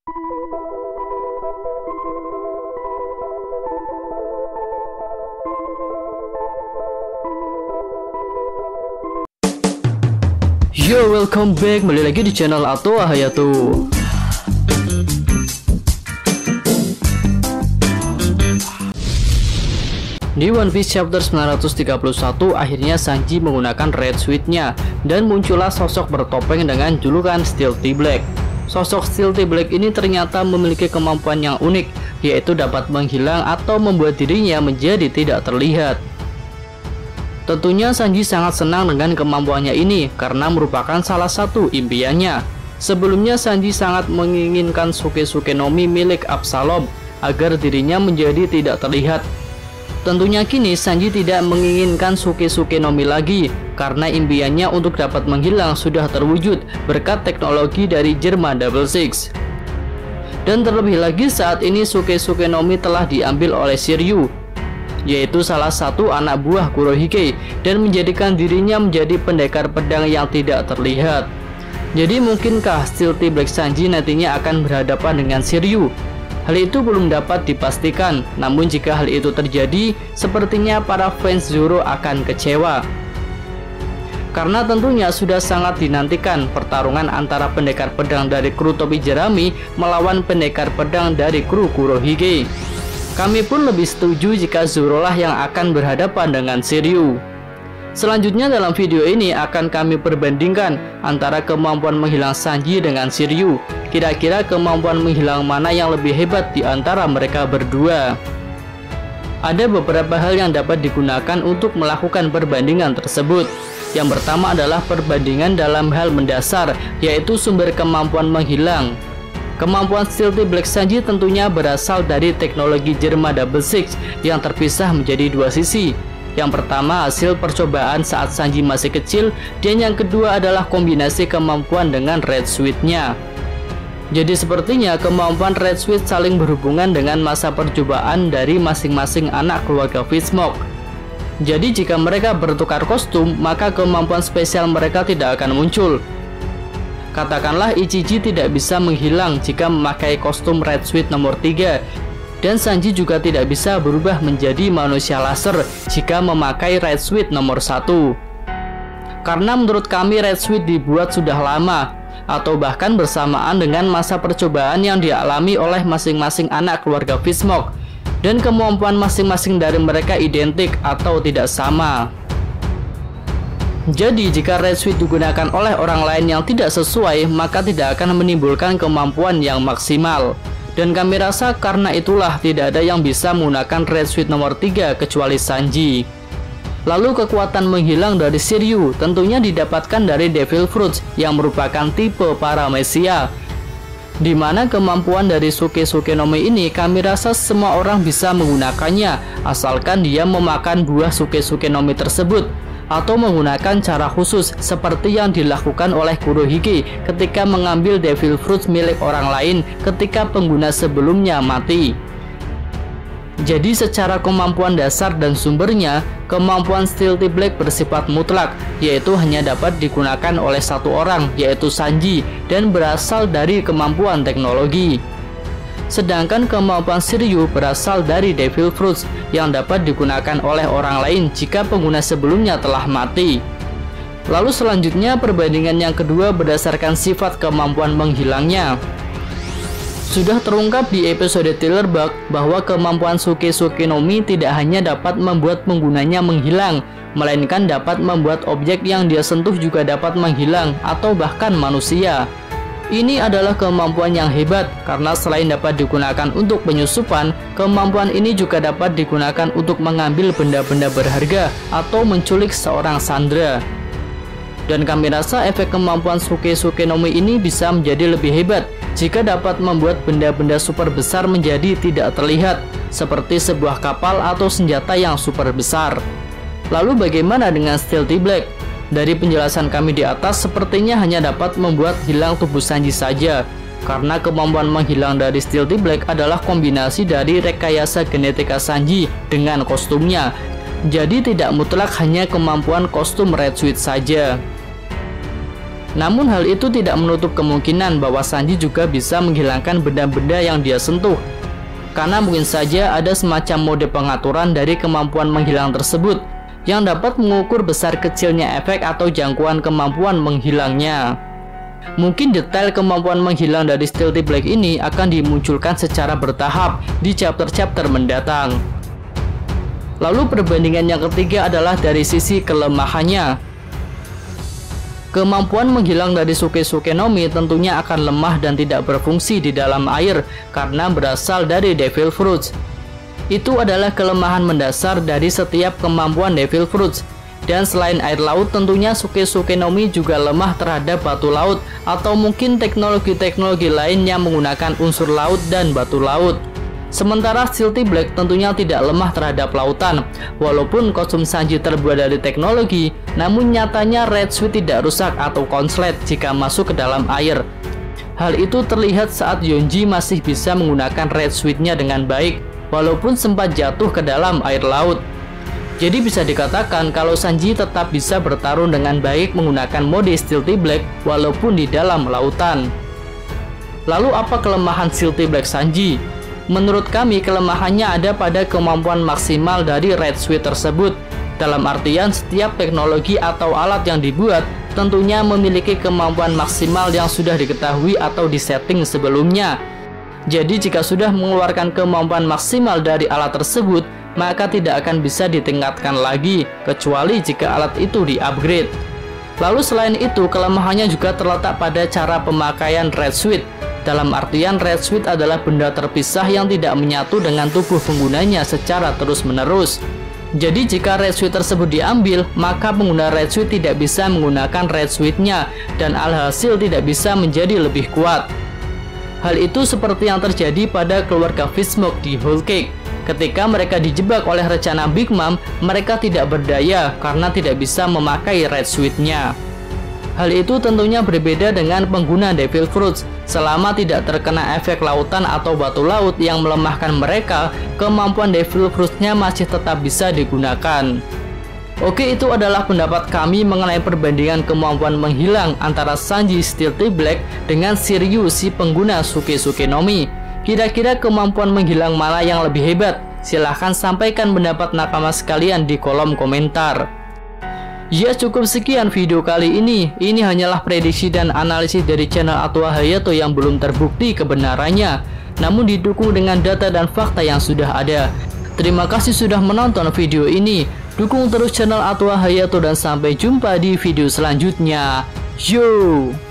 Yo, welcome back, kembali lagi di channel Ato Hayato. Di One Piece chapter 931, akhirnya Sanji menggunakan Red Suit-nya dan muncullah sosok bertopeng dengan julukan Stealthy Black. Sosok Stealthy Black ini ternyata memiliki kemampuan yang unik, yaitu dapat menghilang atau membuat dirinya menjadi tidak terlihat. Tentunya Sanji sangat senang dengan kemampuannya ini karena merupakan salah satu impiannya. Sebelumnya Sanji sangat menginginkan Suke-Suke no Mi milik Absalom agar dirinya menjadi tidak terlihat. Tentunya kini Sanji tidak menginginkan Suke-Suke no Mi lagi karena impiannya untuk dapat menghilang sudah terwujud berkat teknologi dari Jerman Double Six. Dan terlebih lagi saat ini Suke-Suke no Mi telah diambil oleh Shiryu, yaitu salah satu anak buah Kurohige, dan menjadikan dirinya menjadi pendekar pedang yang tidak terlihat. Jadi mungkinkah Stealthy Black Sanji nantinya akan berhadapan dengan Shiryu? Hal itu belum dapat dipastikan, namun jika hal itu terjadi, sepertinya para fans Zoro akan kecewa. Karena tentunya sudah sangat dinantikan pertarungan antara pendekar pedang dari kru topi jerami melawan pendekar pedang dari kru Kurohige. Kami pun lebih setuju jika Zoro lah yang akan berhadapan dengan Shiryu. Selanjutnya dalam video ini akan kami perbandingkan antara kemampuan menghilang Sanji dengan Shiryu. Kira-kira kemampuan menghilang mana yang lebih hebat di antara mereka berdua? Ada beberapa hal yang dapat digunakan untuk melakukan perbandingan tersebut. Yang pertama adalah perbandingan dalam hal mendasar, yaitu sumber kemampuan menghilang. Kemampuan Stealthy Black Sanji tentunya berasal dari teknologi Jerman Double Six yang terpisah menjadi dua sisi. Yang pertama hasil percobaan saat Sanji masih kecil, dan yang kedua adalah kombinasi kemampuan dengan Red Suit-nya. Jadi sepertinya kemampuan Red Suit saling berhubungan dengan masa percobaan dari masing-masing anak keluarga Fishsmoke. Jadi jika mereka bertukar kostum, maka kemampuan spesial mereka tidak akan muncul. Katakanlah Ichiji tidak bisa menghilang jika memakai kostum Red Suit nomor 3, dan Sanji juga tidak bisa berubah menjadi manusia laser jika memakai Red Suit nomor 1. Karena menurut kami Red Suit dibuat sudah lama, atau bahkan bersamaan dengan masa percobaan yang dialami oleh masing-masing anak keluarga Fishsmoke, dan kemampuan masing-masing dari mereka identik atau tidak sama. Jadi jika Red Suit digunakan oleh orang lain yang tidak sesuai, maka tidak akan menimbulkan kemampuan yang maksimal. Dan kami rasa karena itulah tidak ada yang bisa menggunakan Red Suit nomor 3 kecuali Sanji. Lalu kekuatan menghilang dari Shiryu tentunya didapatkan dari Devil Fruits yang merupakan tipe paramecia, di mana kemampuan dari Suke-Suke no Mi ini kami rasa semua orang bisa menggunakannya asalkan dia memakan buah Suke-Suke no Mi tersebut, atau menggunakan cara khusus seperti yang dilakukan oleh Kurohige ketika mengambil Devil Fruits milik orang lain ketika pengguna sebelumnya mati. Jadi secara kemampuan dasar dan sumbernya, kemampuan Stealthy Black bersifat mutlak, yaitu hanya dapat digunakan oleh satu orang, yaitu Sanji, dan berasal dari kemampuan teknologi. Sedangkan kemampuan Shiryu berasal dari Devil Fruits yang dapat digunakan oleh orang lain jika pengguna sebelumnya telah mati. Lalu selanjutnya perbandingan yang kedua berdasarkan sifat kemampuan menghilangnya. Sudah terungkap di episode Thriller Bark bahwa kemampuan Suke-Suke no Mi tidak hanya dapat membuat penggunanya menghilang, melainkan dapat membuat objek yang dia sentuh juga dapat menghilang atau bahkan manusia. Ini adalah kemampuan yang hebat karena selain dapat digunakan untuk penyusupan, kemampuan ini juga dapat digunakan untuk mengambil benda-benda berharga atau menculik seorang sandera. Dan kami rasa efek kemampuan Suke-Suke no Mi ini bisa menjadi lebih hebat jika dapat membuat benda-benda super besar menjadi tidak terlihat, seperti sebuah kapal atau senjata yang super besar. Lalu bagaimana dengan Stealthy Black? Dari penjelasan kami di atas, sepertinya hanya dapat membuat hilang tubuh Sanji saja, karena kemampuan menghilang dari Stealthy Black adalah kombinasi dari rekayasa genetika Sanji dengan kostumnya. Jadi tidak mutlak hanya kemampuan kostum Red Suit saja. Namun hal itu tidak menutup kemungkinan bahwa Sanji juga bisa menghilangkan benda-benda yang dia sentuh. Karena mungkin saja ada semacam mode pengaturan dari kemampuan menghilang tersebut yang dapat mengukur besar kecilnya efek atau jangkauan kemampuan menghilangnya. Mungkin detail kemampuan menghilang dari Stealthy Black ini akan dimunculkan secara bertahap di chapter-chapter mendatang. Lalu perbandingan yang ketiga adalah dari sisi kelemahannya. Kemampuan menghilang dari Suke-Suke no Mi tentunya akan lemah dan tidak berfungsi di dalam air karena berasal dari Devil Fruits. Itu adalah kelemahan mendasar dari setiap kemampuan Devil Fruits. Dan selain air laut, tentunya Suke-Suke no Mi juga lemah terhadap batu laut atau mungkin teknologi-teknologi lain yang menggunakan unsur laut dan batu laut. Sementara Stealthy Black tentunya tidak lemah terhadap lautan. Walaupun kostum Sanji terbuat dari teknologi, namun nyatanya Red Sweet tidak rusak atau konslet jika masuk ke dalam air. Hal itu terlihat saat Yonji masih bisa menggunakan Red Sweet-nya dengan baik, walaupun sempat jatuh ke dalam air laut. Jadi bisa dikatakan kalau Sanji tetap bisa bertarung dengan baik menggunakan mode Stealthy Black walaupun di dalam lautan. Lalu apa kelemahan Stealthy Black Sanji? Menurut kami kelemahannya ada pada kemampuan maksimal dari Red Sweet tersebut. Dalam artian setiap teknologi atau alat yang dibuat tentunya memiliki kemampuan maksimal yang sudah diketahui atau disetting sebelumnya. Jadi jika sudah mengeluarkan kemampuan maksimal dari alat tersebut, maka tidak akan bisa ditingkatkan lagi, kecuali jika alat itu di-upgrade. Lalu selain itu, kelemahannya juga terletak pada cara pemakaian Red Sweet. Dalam artian Red Sweet adalah benda terpisah yang tidak menyatu dengan tubuh penggunanya secara terus-menerus. Jadi jika Red Sweet tersebut diambil, maka pengguna Red Sweet tidak bisa menggunakan Red Sweet-nya dan alhasil tidak bisa menjadi lebih kuat. Hal itu seperti yang terjadi pada keluarga Fishsmoke di Whole Cake. Ketika mereka dijebak oleh rencana Big Mom, mereka tidak berdaya karena tidak bisa memakai Red Sweet-nya. Hal itu tentunya berbeda dengan pengguna Devil Fruits. Selama tidak terkena efek lautan atau batu laut yang melemahkan mereka, kemampuan Devil Fruits-nya masih tetap bisa digunakan. Oke, itu adalah pendapat kami mengenai perbandingan kemampuan menghilang antara Sanji Stealthy Black dengan Shiryu si pengguna Suke-Suke no Mi. Kira-kira kemampuan menghilang mana yang lebih hebat? Silahkan sampaikan pendapat nakama sekalian di kolom komentar. Ya, cukup sekian video kali ini. Ini hanyalah prediksi dan analisis dari channel Atwa Hayato yang belum terbukti kebenarannya, namun didukung dengan data dan fakta yang sudah ada. Terima kasih sudah menonton video ini. Dukung terus channel Atwa Hayato dan sampai jumpa di video selanjutnya. Yo!